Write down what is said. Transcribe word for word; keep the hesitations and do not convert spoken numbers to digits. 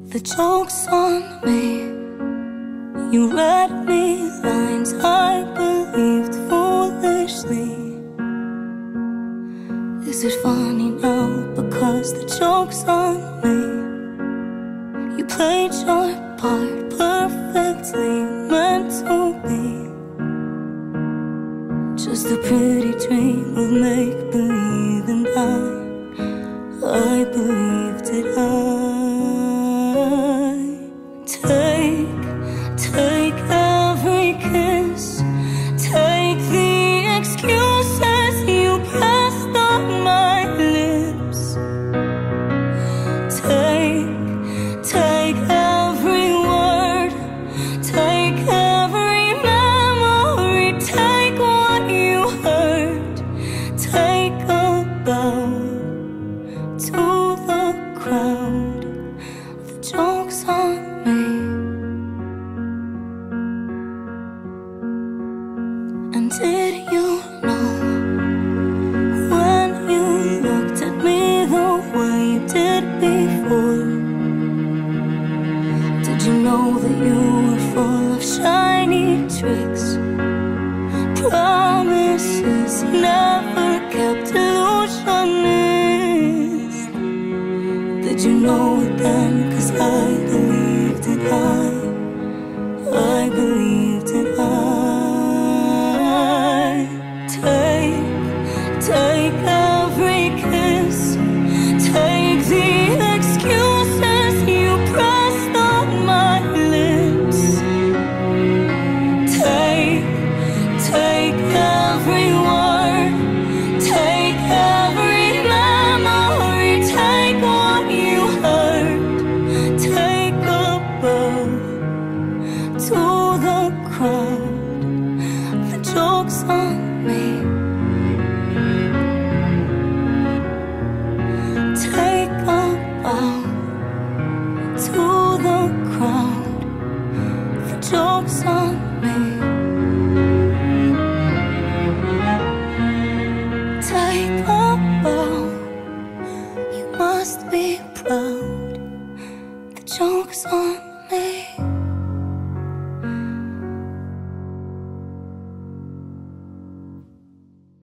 The joke's on me. You read me lines I believed foolishly. Is it funny now because the joke's on me? You played your part perfectly, meant to be just a pretty dream of make-believe, and I, I believed it. I take, take every kiss, take the excuses you pressed on my lips. Take, take every word, take every memory, take what you heard, take a bow to the crowd. The joke's on me. And did you know, when you looked at me the way you did before, did you know that you were full of shiny tricks, promises never